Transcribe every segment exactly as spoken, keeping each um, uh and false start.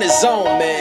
the zone, man.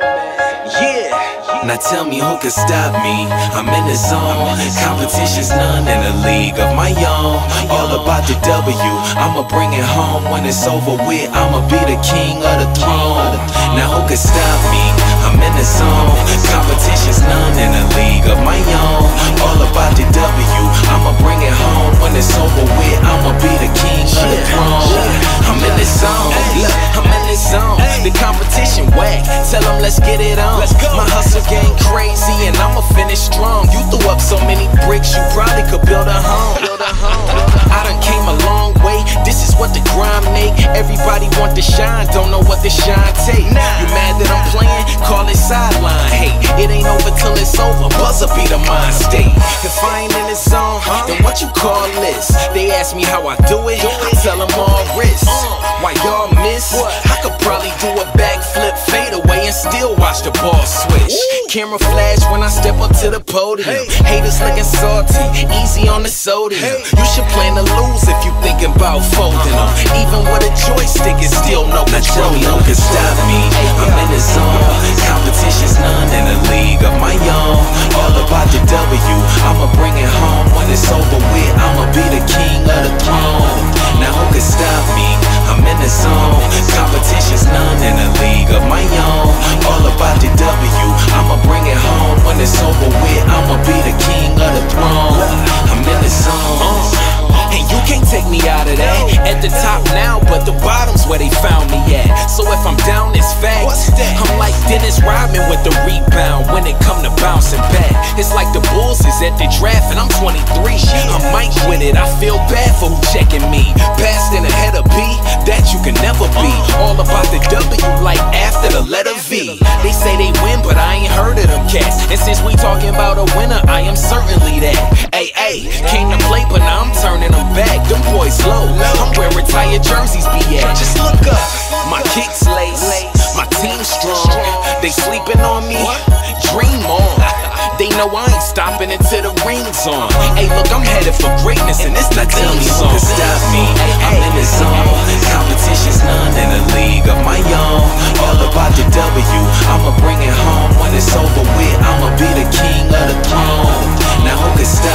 Yeah. Now tell me who can stop me. I'm in the zone. Competition's none in a league of my own. All about the W. I'ma bring it home when it's over with. I'ma be the king of the throne. Now who can stop me? I'm in the zone. Competition's none in a league of my own. All about the W. I'ma bring it home when it's over with. I'ma be the king of the throne. I'm in the zone. Look, I'm in the zone. The competition whack. Tell them let's get it on. My hustle game crazy and I'ma finish strong. You threw up so many bricks, you probably could build a home. Build a home. I done came a long way. This is what the grind make. Everybody want to shine, don't know what the shine take. You mad that I'm playing? Call it sideline. Hey, it ain't over till it's over. Buzzer be the mind state. If I ain't in the zone, then what you call this? They ask me how I do it. I tell them all wrist. Why y'all miss? I could probably do a backflip, fade away, and still watch the ball switch. Camera flash when I step up to the podium. Haters looking salty, easy on the sodium. You should plan to lose if you thinking about folding them. Even with a joystick, it's still no control. Now tell me who can stop me. I'm in the zone. Competition's none in a league of my own. All about the W. I'ma bring it home when it's over with. I'ma be the king of the throne. Now who can stop me? I'm in the zone. Competition's none in a league of my own. All about the W. I'ma bring it home when it's over with. I'ma be the king of the throne. I'm in the zone. And you can't take me out of that. At the top now, but the bottom's where they found me at. So if I'm down, it's facts. I'm like Dennis Rodman with the rebound when it come to bouncing back. It's like the Bulls is at the draft and I'm twenty-three. I'm Mike with it, I feel bad for who checking me. Passed in ahead of B, that you can never be. All about the W like after the letter V. They say they win, but I ain't heard of them cats. And since we talking about a winner, I am certainly that. Ay, ay, came to play, but now I'm turning them back. Them boys low, I'm where retired jerseys be at. Just look up, my kicks lace, my team strong. They sleeping on me, dream on. They know I ain't stopping until the ring's on. Hey, look, I'm headed for greatness, and it's not tell me who can stop me. I'm in the zone. Competition's none in a league of my own. All about the W. I'ma bring it home when it's over with. I'ma be the king of the throne. Now who can stop